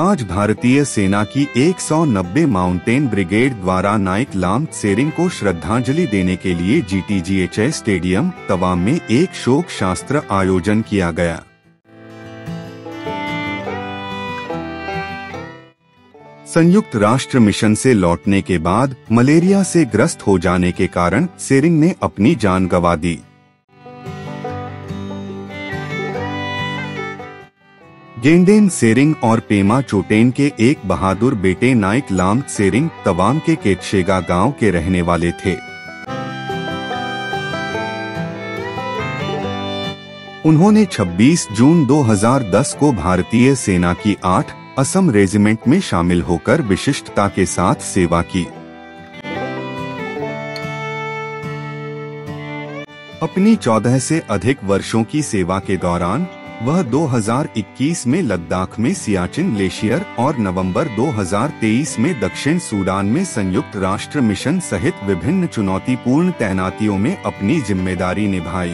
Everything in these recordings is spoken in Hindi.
आज भारतीय सेना की 190 माउंटेन ब्रिगेड द्वारा नाइक लाम त्सेरिंग को श्रद्धांजलि देने के लिए GTGHS स्टेडियम तवांग में एक शोक शास्त्र आयोजन किया गया। संयुक्त राष्ट्र मिशन से लौटने के बाद मलेरिया से ग्रस्त हो जाने के कारण त्सेरिंग ने अपनी जान गंवा दी। गेंडेन त्सेरिंग और पेमा चोटेन के एक बहादुर बेटे नाइक लाम त्सेरिंग तवांग के केतशेगा गांव के रहने वाले थे। उन्होंने 26 जून 2010 को भारतीय सेना की 8 असम रेजिमेंट में शामिल होकर विशिष्टता के साथ सेवा की। अपनी 14 से अधिक वर्षों की सेवा के दौरान वह 2021 में लद्दाख में सियाचिन ग्लेशियर और नवंबर 2023 में दक्षिण सूडान में संयुक्त राष्ट्र मिशन सहित विभिन्न चुनौतीपूर्ण तैनातियों में अपनी जिम्मेदारी निभाई।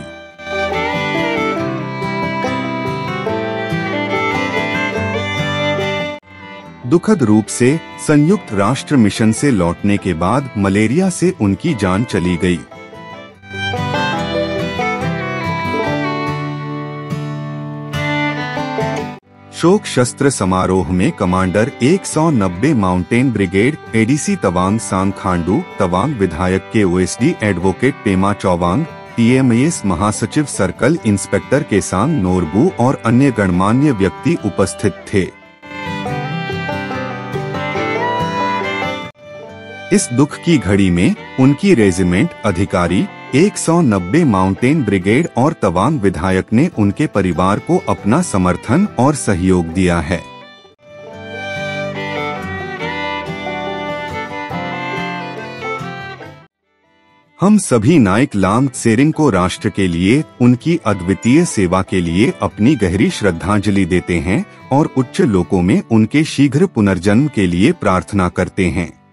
दुखद रूप से संयुक्त राष्ट्र मिशन से लौटने के बाद मलेरिया से उनकी जान चली गई। शोक शस्त्र समारोह में commander 190 mountain brigade ADC Tawang Sang Khandu, Tawang विधायक के OSD advocate Pema Chowang, TMAS महासचिव सर्कल इंस्पेक्टर केसांग नोरबू और अन्य गणमान्य व्यक्ति उपस्थित थे। इस दुख की घड़ी में उनकी रेजिमेंट, अधिकारी, 190 माउंटेन ब्रिगेड और तवांग विधायक ने उनके परिवार को अपना समर्थन और सहयोग दिया है। हम सभी नाइक लाम त्सेरिंग को राष्ट्र के लिए उनकी अद्वितीय सेवा के लिए अपनी गहरी श्रद्धांजलि देते हैं और उच्च लोकों में उनके शीघ्र पुनर्जन्म के लिए प्रार्थना करते हैं।